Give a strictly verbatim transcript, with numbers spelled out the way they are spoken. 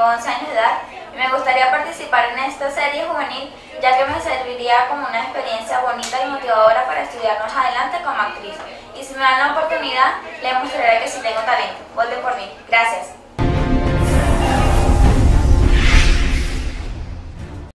once años de edad y me gustaría participar en esta serie juvenil, ya que me serviría como una experiencia bonita y motivadora para estudiar más adelante como actriz. Y si me dan la oportunidad, les mostraré que sí tengo talento. Voten por mí. Gracias.